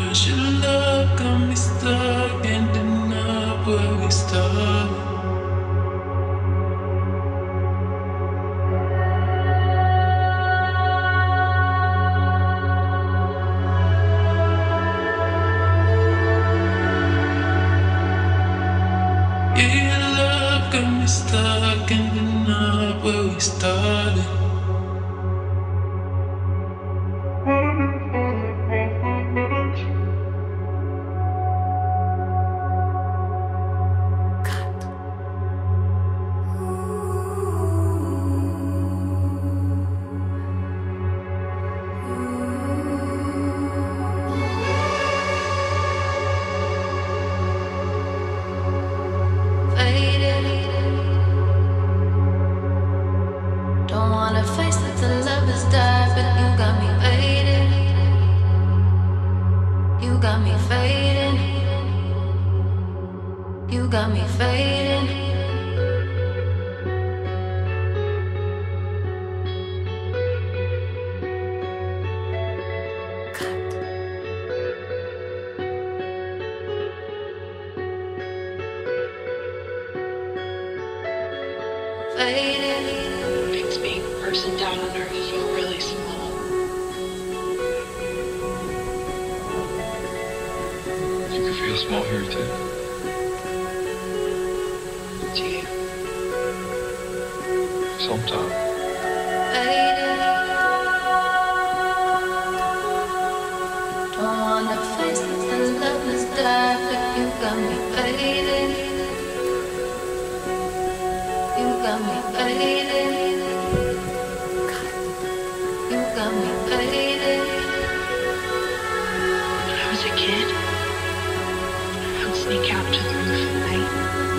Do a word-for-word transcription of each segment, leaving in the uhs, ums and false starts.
Makes being a person down on earth feel really small. You can feel small here too. Do you? Sometimes. Don't wanna face it, the love is dark, but you got me faded. You got me faded. You got me faded. When I was a kid, I would sneak out to the roof at night.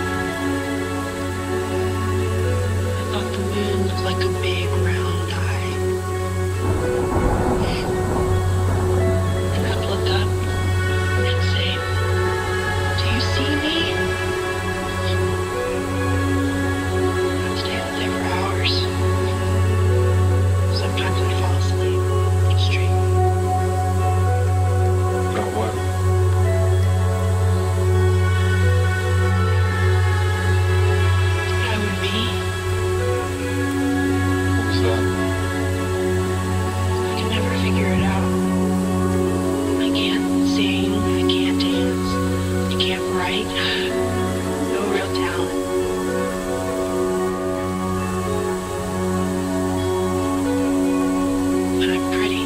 I thought the moon looked like a big round eye. And I'd look up and say, "Do you see me?" I'd stay up there for hours. Sometimes I'd fall asleep and dream. About what? I would be. What was that? I can never figure it out. I can't sing, I can't dance, I can't write. No real talent. But I'm pretty.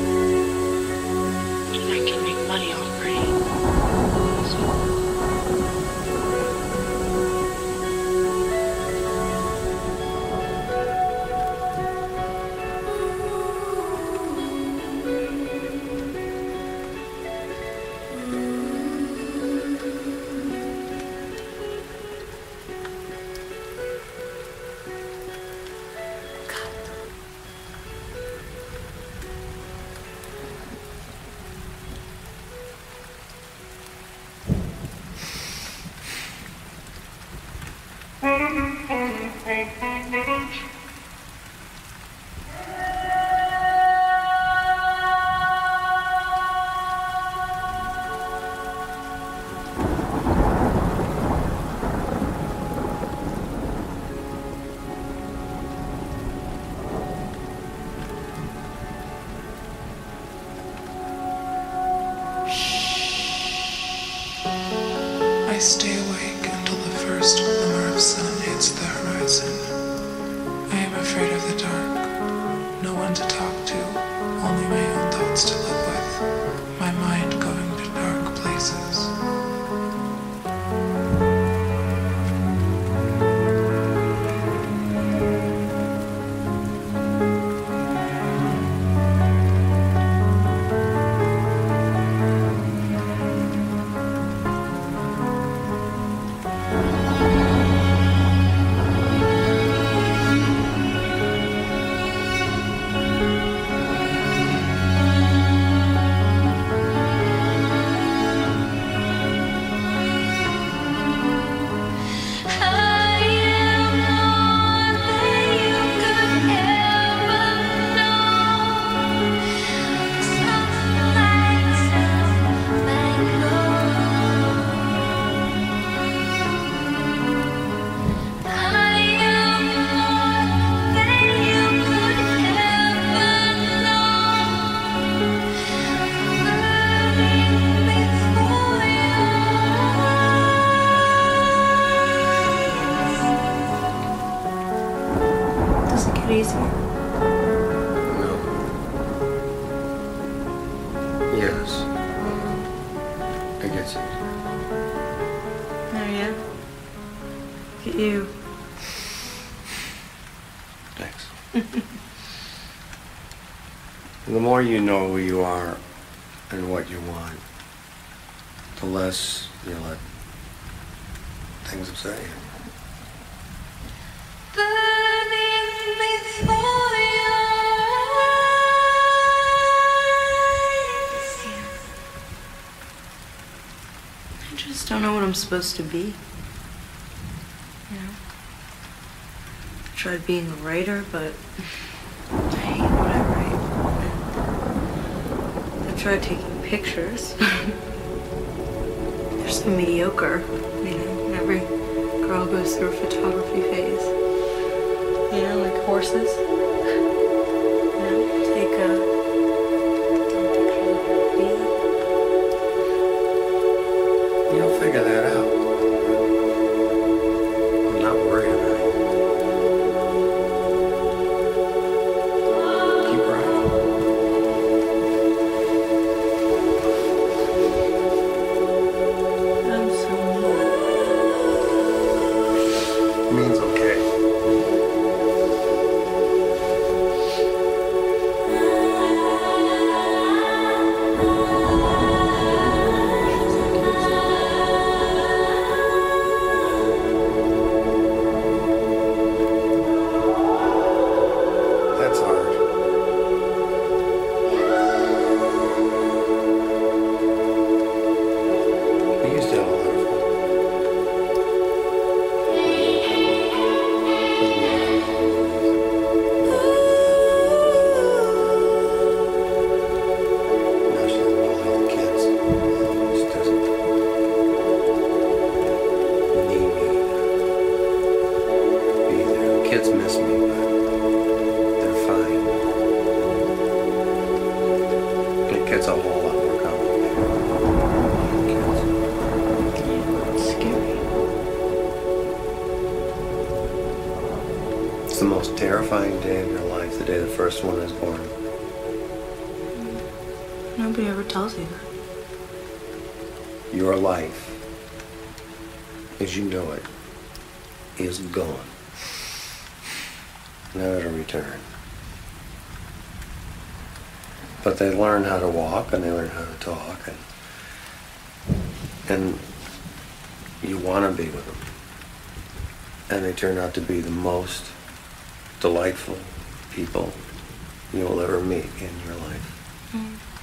And I can make money off pretty. So I stay awake until the first glimmer of sun hits the horizon. I am afraid of the dark. No one to talk to, only my own thoughts to live with. My mind going to dark places. license. Oh, yeah? Look at you. Thanks. The more you know who you are and what you want, the less you let things upset you. Burning before your eyes. I just don't know what I'm supposed to be. You know? I tried being a writer, but I hate what I write. And I tried taking pictures. They're so mediocre. You know, every girl goes through a photography phase. You know, like horses. You know, take a dumb picture of a bee. You'll figure that out. I'm not worried about it. Keep writing. I'm so mean. Means okay. That's hard. We used to have a lot of fun. Now she's involving the kids. She doesn't need me to be there. The kids miss me, but they're fine. It gets a whole lot more complicated. Kids. It's scary. It's the most terrifying day of your life, the day the first one is born. Nobody ever tells you that. Your life, as you know it, is gone. Never to return. But they learn how to walk and they learn how to talk, and and you want to be with them. And they turn out to be the most delightful people you will ever meet in your life. Mm.